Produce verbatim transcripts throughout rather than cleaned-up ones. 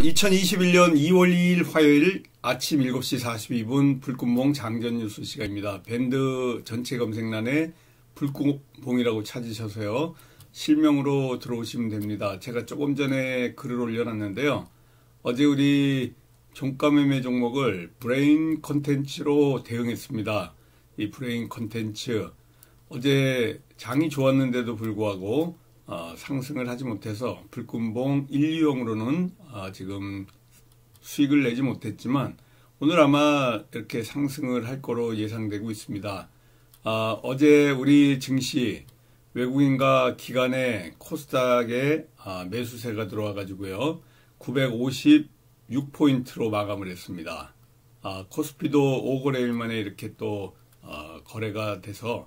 이천이십일 년 이월 이일 화요일 아침 일곱 시 사십이 분 불금봉 장전 뉴스 시간입니다. 밴드 전체 검색란에 불금봉이라고 찾으셔서요. 실명으로 들어오시면 됩니다. 제가 조금 전에 글을 올려놨는데요. 어제 우리 종가매매 종목을 브레인 컨텐츠로 대응했습니다. 이 브레인 컨텐츠 어제 장이 좋았는데도 불구하고 어, 상승을 하지 못해서 불금봉 일, 이용으로는 어, 지금 수익을 내지 못했지만 오늘 아마 이렇게 상승을 할 거로 예상되고 있습니다. 어, 어제 우리 증시 외국인과 기관의 코스닥에 어, 매수세가 들어와 가지고요. 구백오십육 포인트로 마감을 했습니다. 어, 코스피도 오 거래일 만에 이렇게 또 어, 거래가 돼서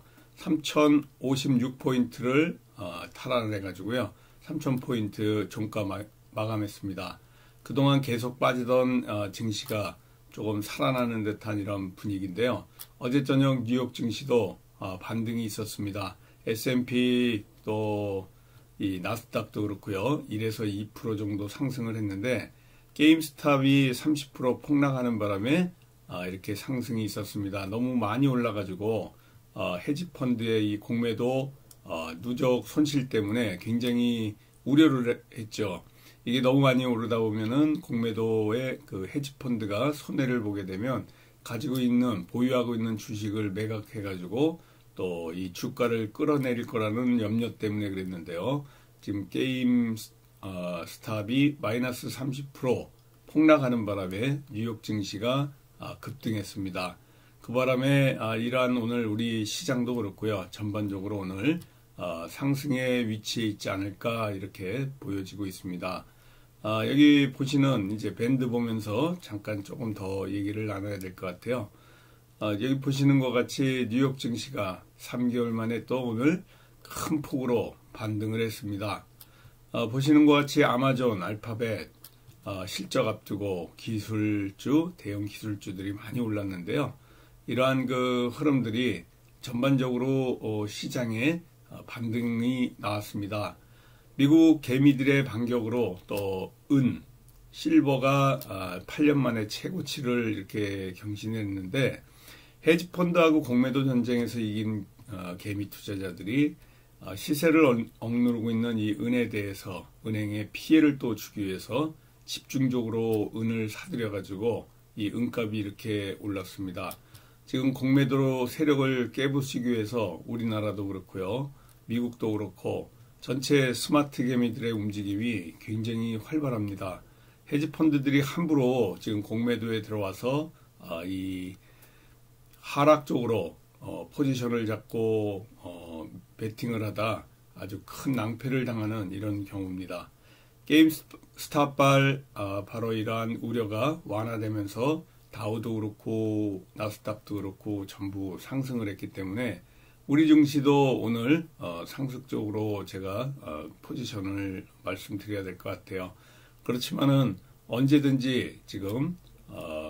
삼천오십육 포인트를 어, 탈환을 해가지고요. 삼천 포인트 종가 마, 마감했습니다. 그동안 계속 빠지던 어, 증시가 조금 살아나는 듯한 이런 분위기인데요. 어제 저녁 뉴욕 증시도 어, 반등이 있었습니다. 에스 앤 피 또 이 나스닥도 그렇고요. 일에서 이 퍼센트 정도 상승을 했는데 게임스탑이 삼십 퍼센트 폭락하는 바람에 어, 이렇게 상승이 있었습니다. 너무 많이 올라가지고 어, 헤지펀드의 이 공매도 어, 누적 손실 때문에 굉장히 우려를 했죠. 이게 너무 많이 오르다 보면은 공매도의 그 헤지펀드가 손해를 보게 되면 가지고 있는 보유하고 있는 주식을 매각해가지고 또 이 주가를 끌어내릴 거라는 염려 때문에 그랬는데요. 지금 게임 어, 스탑이 마이너스 삼십 퍼센트 폭락하는 바람에 뉴욕 증시가 아, 급등했습니다. 그 바람에 아, 이러한 오늘 우리 시장도 그렇고요. 전반적으로 오늘 어, 상승의 위치에 있지 않을까 이렇게 보여지고 있습니다. 아, 여기 보시는 이제 밴드 보면서 잠깐 조금 더 얘기를 나눠야 될 것 같아요. 아, 여기 보시는 것 같이 뉴욕 증시가 삼 개월 만에 또 오늘 큰 폭으로 반등을 했습니다. 아, 보시는 것 같이 아마존, 알파벳 어, 실적 앞두고 기술주, 대형 기술주들이 많이 올랐는데요. 이러한 그 흐름들이 전반적으로 어, 시장에 어, 반등이 나왔습니다. 미국 개미들의 반격으로 또 은, 실버가 어, 팔 년 만에 최고치를 이렇게 경신했는데 헤지펀드하고 공매도 전쟁에서 이긴 어, 개미 투자자들이 어, 시세를 억, 억누르고 있는 이 은에 대해서 은행에 피해를 또 주기 위해서 집중적으로 은을 사들여 가지고 이 은값이 이렇게 올랐습니다. 지금 공매도로 세력을 깨부수기 위해서 우리나라도 그렇고요. 미국도 그렇고 전체 스마트 개미들의 움직임이 굉장히 활발합니다. 헤지펀드들이 함부로 지금 공매도에 들어와서 어, 이 하락 쪽으로 어, 포지션을 잡고 어, 베팅을 하다 아주 큰 낭패를 당하는 이런 경우입니다. 게임스탑발 어, 바로 이러한 우려가 완화되면서 다우도 그렇고 나스닥도 그렇고 전부 상승을 했기 때문에 우리 증시도 오늘 어, 상승적으로 제가 어, 포지션을 말씀드려야 될 것 같아요. 그렇지만은 언제든지 지금 어,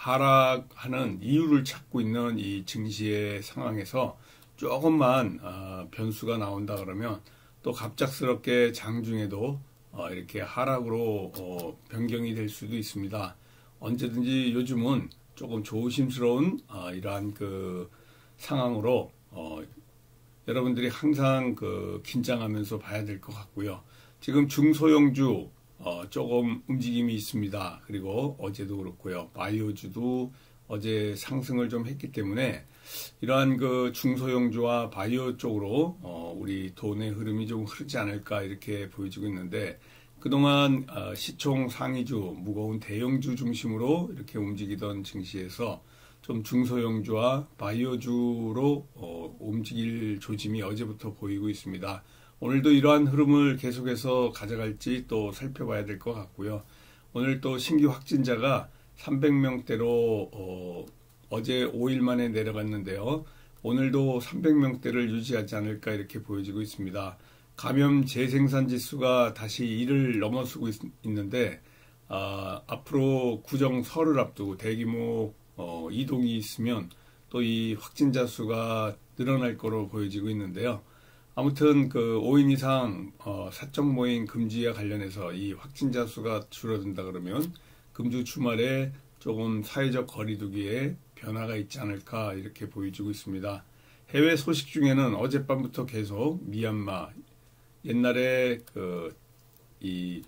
하락하는 이유를 찾고 있는 이 증시의 상황에서 조금만 어, 변수가 나온다 그러면 또 갑작스럽게 장중에도 어, 이렇게 하락으로 어, 변경이 될 수도 있습니다. 언제든지 요즘은 조금 조심스러운 어, 이러한 그 상황으로 어, 여러분들이 항상 그 긴장하면서 봐야 될 것 같고요. 지금 중소형주 어, 조금 움직임이 있습니다. 그리고 어제도 그렇고요. 바이오주도 어제 상승을 좀 했기 때문에 이러한 그 중소형주와 바이오 쪽으로 어, 우리 돈의 흐름이 좀 흐르지 않을까 이렇게 보여지고 있는데 그동안 어, 시총 상위주, 무거운 대형주 중심으로 이렇게 움직이던 증시에서 좀 중소형주와 바이오주로 어, 움직일 조짐이 어제부터 보이고 있습니다. 오늘도 이러한 흐름을 계속해서 가져갈지 또 살펴봐야 될 것 같고요. 오늘 또 신규 확진자가 삼백 명대로 어, 어제 오 일 만에 내려갔는데요. 오늘도 삼백 명대를 유지하지 않을까 이렇게 보여지고 있습니다. 감염 재생산 지수가 다시 일을 넘어서고 있, 있는데 아, 앞으로 구정설을 앞두고 대규모 어, 이동이 있으면 또 이 확진자 수가 늘어날 거로 보여지고 있는데요. 아무튼 그 오 인 이상 어, 사적 모임 금지와 관련해서 이 확진자 수가 줄어든다 그러면 금주 주말에 조금 사회적 거리두기에 변화가 있지 않을까 이렇게 보여지고 있습니다. 해외 소식 중에는 어젯밤부터 계속 미얀마, 옛날에 그 이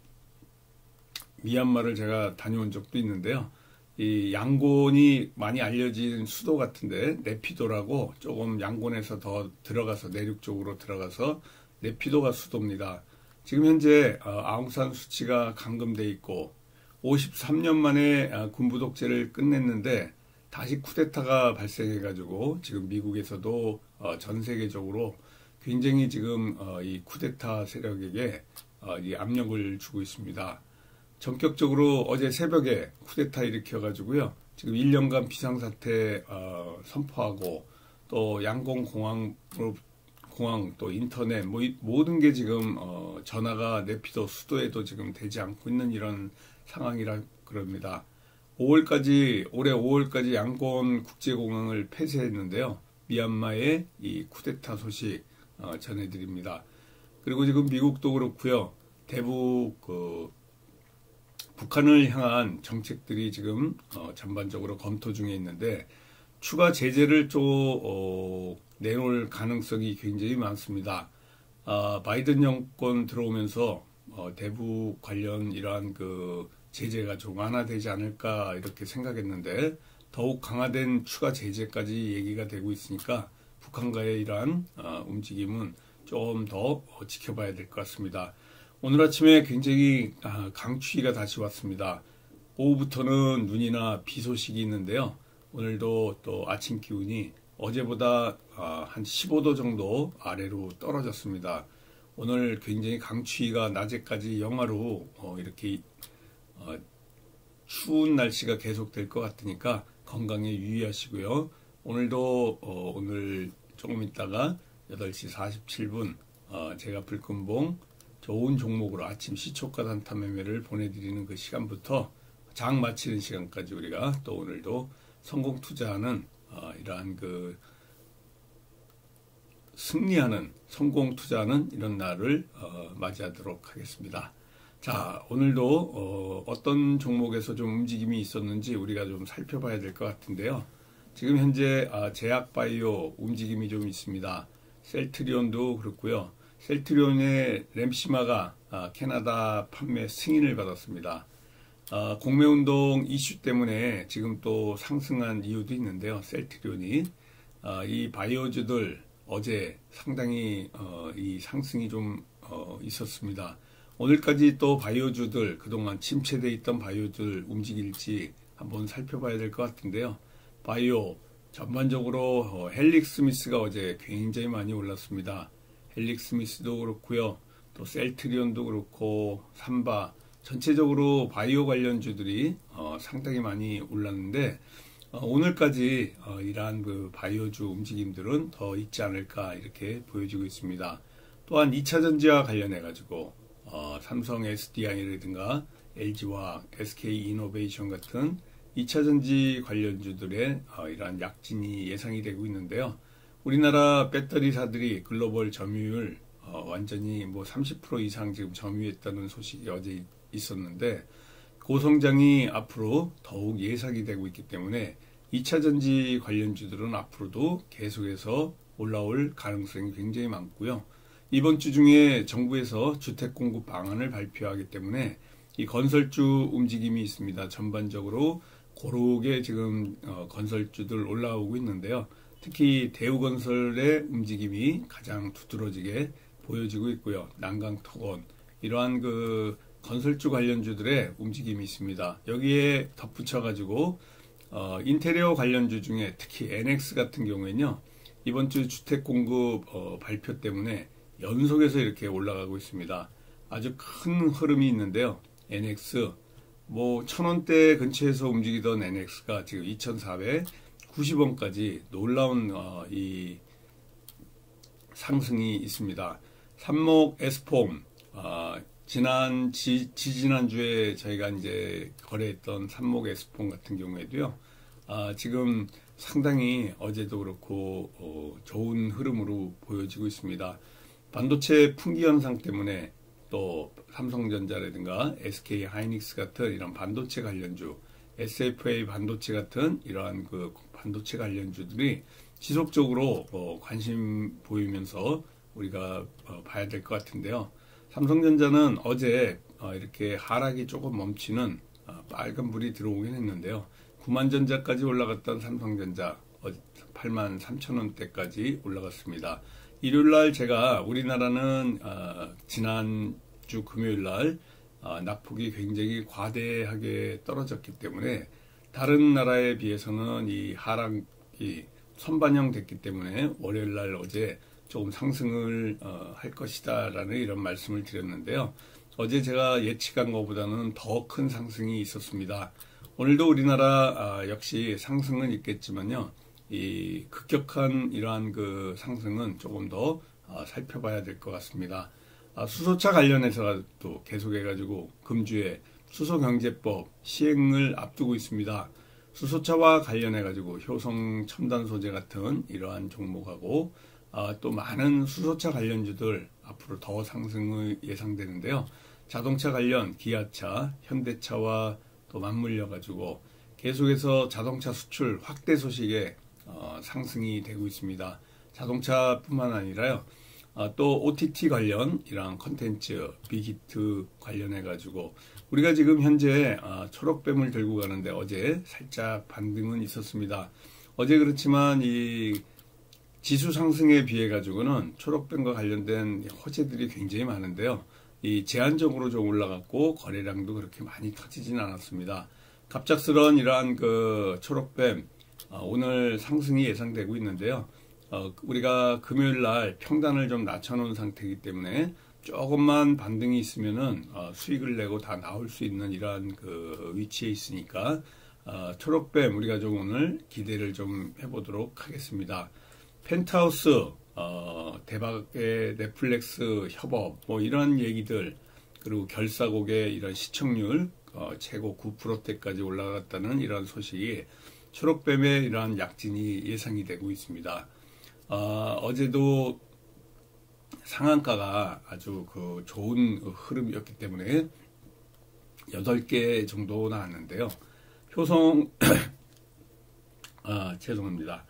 미얀마를 제가 다녀온 적도 있는데요. 이 양곤이 많이 알려진 수도 같은데 네피도라고 조금 양곤에서 더 들어가서 내륙 쪽으로 들어가서 네피도가 수도입니다. 지금 현재 아웅산 수치가 감금돼 있고 오십삼 년 만에 군부 독재를 끝냈는데 다시 쿠데타가 발생해가지고 지금 미국에서도 전 세계적으로 굉장히 지금 이 쿠데타 세력에게 이 압력을 주고 있습니다. 전격적으로 어제 새벽에 쿠데타 일으켜가지고요. 지금 일 년간 비상사태 어, 선포하고 또 양곤 공항, 공항 또 인터넷 뭐 이, 모든 게 지금 어, 전화가 네피도 수도에도 지금 되지 않고 있는 이런 상황이라 그럽니다. 오월까지 올해 오월까지 양곤 국제공항을 폐쇄했는데요. 미얀마의 이 쿠데타 소식 어, 전해드립니다. 그리고 지금 미국도 그렇고요. 대북 그 북한을 향한 정책들이 지금 어, 전반적으로 검토 중에 있는데 추가 제재를 좀 어, 내놓을 가능성이 굉장히 많습니다. 아, 바이든 정권 들어오면서 어, 대북 관련 이러한 그 제재가 좀 완화되지 않을까 이렇게 생각했는데 더욱 강화된 추가 제재까지 얘기가 되고 있으니까 북한과의 이러한 어, 움직임은 좀 더 지켜봐야 될 것 같습니다. 오늘 아침에 굉장히 강추위가 다시 왔습니다. 오후부터는 눈이나 비 소식이 있는데요. 오늘도 또 아침 기온이 어제보다 한 십오 도 정도 아래로 떨어졌습니다. 오늘 굉장히 강추위가 낮에까지 영하로 이렇게 추운 날씨가 계속될 것 같으니까 건강에 유의하시고요. 오늘도 오늘 조금 있다가 여덟 시 사십칠 분 제가 불금봉 좋은 종목으로 아침 시초가 단타 매매를 보내드리는 그 시간부터 장 마치는 시간까지 우리가 또 오늘도 성공 투자하는 어, 이러한 그 승리하는 성공 투자하는 이런 날을 어, 맞이하도록 하겠습니다. 자, 오늘도 어, 어떤 종목에서 좀 움직임이 있었는지 우리가 좀 살펴봐야 될 것 같은데요. 지금 현재 아, 제약바이오 움직임이 좀 있습니다. 셀트리온도 그렇고요. 셀트리온의 램시마가 아, 캐나다 판매 승인을 받았습니다. 아, 공매운동 이슈 때문에 지금 또 상승한 이유도 있는데요. 셀트리온이 아, 이 바이오주들 어제 상당히 어, 이 상승이 좀 어, 있었습니다. 오늘까지 또 바이오주들 그동안 침체되어 있던 바이오주들 움직일지 한번 살펴봐야 될 것 같은데요. 바이오 전반적으로 어, 헬릭스미스가 어제 굉장히 많이 올랐습니다. 헬릭스미스도 그렇고요. 또 셀트리온도 그렇고 삼바 전체적으로 바이오 관련주들이 어, 상당히 많이 올랐는데 어, 오늘까지 어, 이러한 그 바이오주 움직임들은 더 있지 않을까 이렇게 보여지고 있습니다. 또한 이 차 전지와 관련해 가지고 어, 삼성 에스디아이라든가 엘지화학, 에스케이이노베이션 같은 이 차 전지 관련주들의 어, 이러한 약진이 예상이 되고 있는데요. 우리나라 배터리사들이 글로벌 점유율 어, 완전히 뭐 삼십 퍼센트 이상 지금 점유했다는 소식이 어제 있었는데 고성장이 앞으로 더욱 예상이 되고 있기 때문에 이 차 전지 관련주들은 앞으로도 계속해서 올라올 가능성이 굉장히 많고요. 이번 주 중에 정부에서 주택 공급 방안을 발표하기 때문에 이 건설주 움직임이 있습니다. 전반적으로 고르게 지금 어, 건설주들 올라오고 있는데요. 특히 대우건설의 움직임이 가장 두드러지게 보여지고 있고요. 난강토건 이러한 그 건설주 관련주들의 움직임이 있습니다. 여기에 덧붙여 가지고 어, 인테리어 관련주 중에 특히 엔엑스 같은 경우에는요. 이번 주 주택 공급 어, 발표 때문에 연속해서 이렇게 올라가고 있습니다. 아주 큰 흐름이 있는데요. 엔엑스 뭐 천 원대 근처에서 움직이던 엔엑스가 지금 이천사백구십 원까지 놀라운 어, 이 상승이 있습니다. 삼목 에스폼 어, 지난 지, 지지난주에 저희가 이제 거래했던 삼목 에스폼 같은 경우에도요. 아, 지금 상당히 어제도 그렇고 어, 좋은 흐름으로 보여지고 있습니다. 반도체 품귀 현상 때문에 또 삼성전자라든가 에스케이 하이닉스 같은 이런 반도체 관련주, 에스에프에이 반도체 같은 이러한 그 반도체 관련주들이 지속적으로 어 관심 보이면서 우리가 어 봐야 될 것 같은데요. 삼성전자는 어제 어 이렇게 하락이 조금 멈추는 어 빨간 불이 들어오긴 했는데요. 구만 전자까지 올라갔던 삼성전자 팔만 삼천 원대까지 올라갔습니다. 일요일날 제가 우리나라는 어 지난주 금요일날 어 낙폭이 굉장히 과대하게 떨어졌기 때문에 다른 나라에 비해서는 이 하락이 선반영 됐기 때문에 월요일날 어제 조금 상승을 어, 할 것이다 라는 이런 말씀을 드렸는데요. 어제 제가 예측한 것보다는 더 큰 상승이 있었습니다. 오늘도 우리나라 아, 역시 상승은 있겠지만요. 이 급격한 이러한 그 상승은 조금 더 어, 살펴봐야 될 것 같습니다. 아, 수소차 관련해서도 계속해가지고 금주에 수소경제법 시행을 앞두고 있습니다. 수소차와 관련해가지고 효성 첨단 소재 같은 이러한 종목하고 아, 또 많은 수소차 관련주들 앞으로 더 상승이 예상되는데요. 자동차 관련 기아차, 현대차와 또 맞물려 가지고 계속해서 자동차 수출 확대 소식에 어, 상승이 되고 있습니다. 자동차뿐만 아니라요. 어, 또 오티티 관련 이러한 컨텐츠, 빅히트 관련해 가지고 우리가 지금 현재 어, 초록뱀을 들고 가는데 어제 살짝 반등은 있었습니다. 어제 그렇지만 이 지수 상승에 비해 가지고는 초록뱀과 관련된 호재들이 굉장히 많은데요. 이 제한적으로 좀 올라갔고 거래량도 그렇게 많이 터지진 않았습니다. 갑작스러운 이러한 그 초록뱀 어, 오늘 상승이 예상되고 있는데요. 어, 우리가 금요일 날 평단을 좀 낮춰놓은 상태이기 때문에 조금만 반등이 있으면은 어, 수익을 내고 다 나올 수 있는 이러한 그 위치에 있으니까 어, 초록뱀 우리가 좀 오늘 기대를 좀 해보도록 하겠습니다. 펜트하우스 어, 대박의 넷플릭스 협업 뭐 이런 얘기들 그리고 결사곡의 이런 시청률 어, 최고 구 퍼센트대까지 올라갔다는 이런 소식이 초록뱀의 이러한 약진이 예상이 되고 있습니다. 어, 어제도 상한가가 아주 그 좋은 흐름이었기 때문에 여덟 개 정도 나왔는데요. 효성 아 죄송합니다.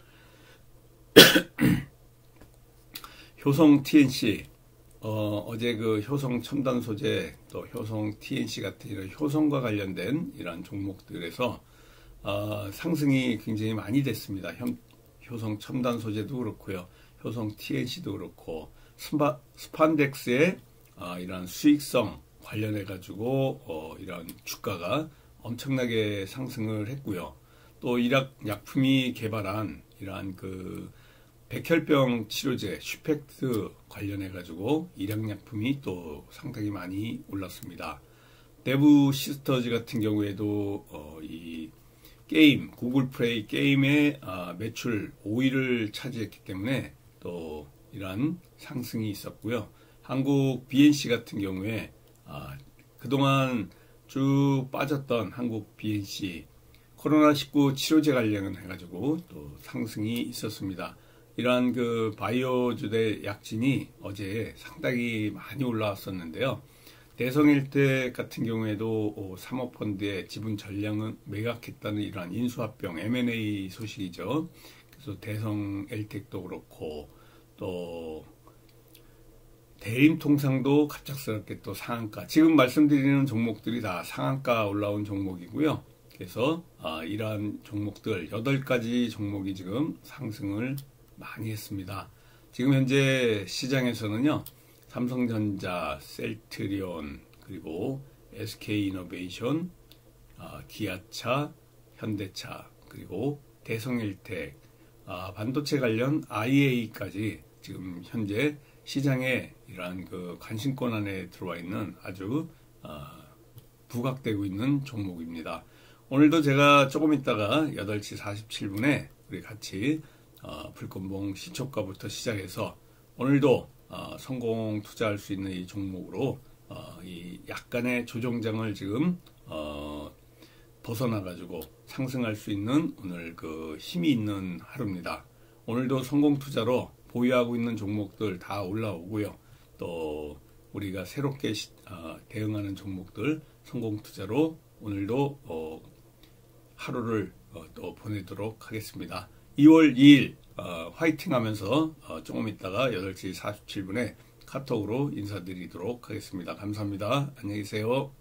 효성 티엔씨 어, 어제 그 효성 첨단 소재 또 효성 티엔씨 같은 이런 효성과 관련된 이런 종목들에서 어, 상승이 굉장히 많이 됐습니다. 현, 효성 첨단 소재도 그렇고요. 효성 티엔씨도 그렇고 스파, 스판덱스의 어, 이런 수익성 관련해 가지고 어, 이런 주가가 엄청나게 상승을 했고요. 또 일약 약품이 개발한 이러한 그 백혈병 치료제 슈펙트 관련해 가지고 일약약품이 또 상당히 많이 올랐습니다. 데브 시스터즈 같은 경우에도 어, 이 게임 구글 플레이 게임의 아, 매출 오 위를 차지했기 때문에 또 이러한 상승이 있었고요. 한국 비엔씨 같은 경우에 아, 그동안 쭉 빠졌던 한국 비엔씨 코로나 십구 치료제 관련해 가지고 또 상승이 있었습니다. 이러한 그 바이오주대 약진이 어제 상당히 많이 올라왔었는데요. 대성일텍 같은 경우에도 사모펀드의 지분 전량은 매각했다는 이러한 인수합병 엠 앤 에이 소식이죠. 그래서 대성엘텍도 그렇고 또 대림통상도 갑작스럽게 또 상한가 지금 말씀드리는 종목들이 다 상한가 올라온 종목이고요. 그래서 아, 이러한 종목들 여덟 가지 종목이 지금 상승을 많이 했습니다. 지금 현재 시장에서는요. 삼성전자, 셀트리온, 그리고 에스케이이노베이션, 아, 기아차, 현대차, 그리고 대성일텍, 아, 반도체 관련 아이에이까지 지금 현재 시장에 이러한 그 관심권 안에 들어와 있는 아주 아, 부각되고 있는 종목입니다. 오늘도 제가 조금 있다가 여덟 시 사십칠 분에 우리 같이 어, 불꽃봉 시초가부터 시작해서 오늘도 어, 성공 투자할 수 있는 이 종목으로 어, 이 약간의 조정장을 지금 어, 벗어나가지고 상승할 수 있는 오늘 그 힘이 있는 하루입니다. 오늘도 성공 투자로 보유하고 있는 종목들 다 올라오고요. 또 우리가 새롭게 시, 어, 대응하는 종목들 성공 투자로 오늘도 어, 하루를 어, 또 보내도록 하겠습니다. 이월 이일 어, 화이팅 하면서 어, 조금 있다가 여덟 시 사십칠 분에 카톡으로 인사드리도록 하겠습니다. 감사합니다. 안녕히 계세요.